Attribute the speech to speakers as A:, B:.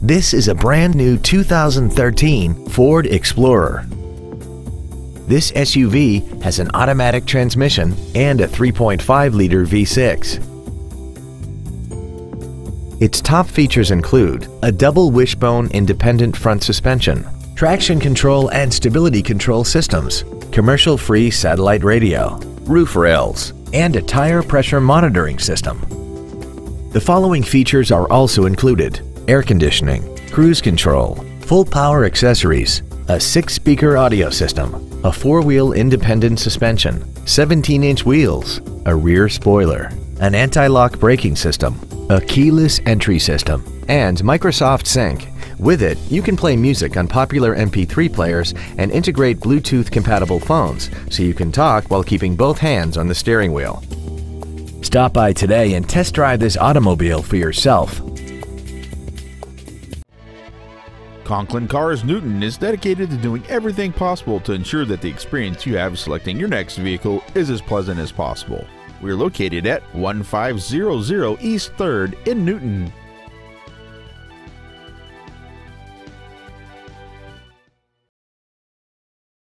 A: This is a brand new 2013 Ford Explorer. This SUV has an automatic transmission and a 3.5-liter V6. Its top features include a double wishbone independent front suspension, traction control and stability control systems, commercial-free satellite radio, roof rails, and a tire pressure monitoring system. The following features are also included: air conditioning, cruise control, full power accessories, a 6-speaker audio system, a 4-wheel independent suspension, 17-inch wheels, a rear spoiler, an anti-lock braking system, a keyless entry system, and Microsoft Sync. With it, you can play music on popular MP3 players and integrate Bluetooth-compatible phones, so you can talk while keeping both hands on the steering wheel. Stop by today and test drive this automobile for yourself.
B: Conklin Cars Newton is dedicated to doing everything possible to ensure that the experience you have selecting your next vehicle is as pleasant as possible. We're located at 1500 East 3rd in Newton.